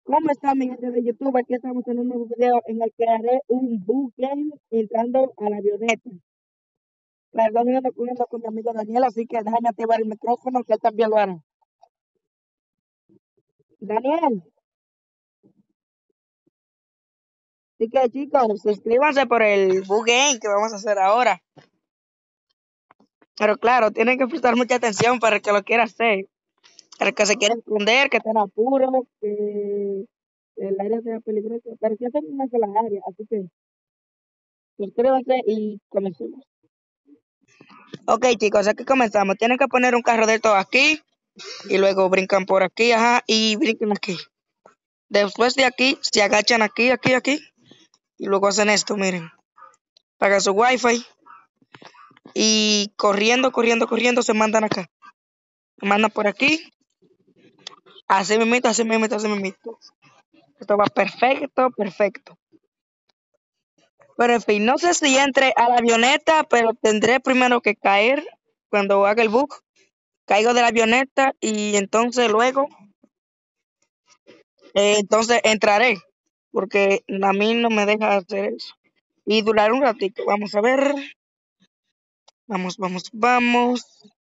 ¿Cómo está mi gente de YouTube? Aquí estamos en un nuevo video en el que haré un boot game entrando a la avioneta. La verdad, yo ando corriendo con mi amigo Daniel, así que déjame activar el micrófono que él también lo hará. Daniel, así que chicos, suscríbanse por el boot game que vamos a hacer ahora. Pero claro, tienen que prestar mucha atención para el que lo quiera hacer. Para el que se quiera esconder, que esté en apuro, que el área sea peligrosa. Pero si hacen una sola área, así que suscríbanse y comencemos. Ok, chicos, aquí comenzamos. Tienen que poner un carro de estos aquí y luego brincan por aquí, ajá, y brincan aquí. Después de aquí, se agachan aquí y luego hacen esto, miren. Pagan su wifi y corriendo se mandan acá. Se mandan por aquí, así mismito. Esto va perfecto. Pero en fin, no sé si entre a la avioneta, pero tendré primero que caer cuando haga el bug. Caigo de la avioneta y entonces luego entonces entraré, porque a mí no me deja hacer eso. Y durar un ratito. Vamos a ver. Vamos.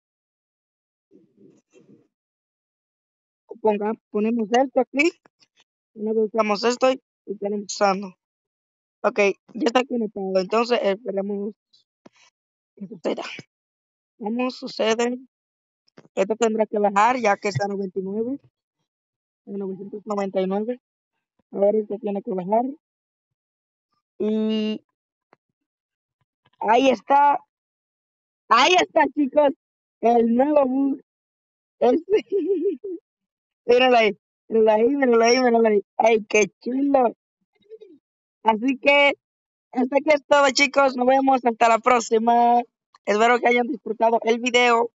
Ponemos esto aquí. Una vez usamos esto y tenemos usando. Ok, ya está conectado. Entonces esperemos que suceda. Vamos, sucede. Esto tendrá que bajar ya que está a 99, a 999. Ahora esto tiene que bajar. Y ahí está. Ahí está, chicos. El nuevo bus. Este. Míralo ahí. Ay, qué chulo. Así que hasta aquí es todo, chicos. Nos vemos hasta la próxima. Espero que hayan disfrutado el video.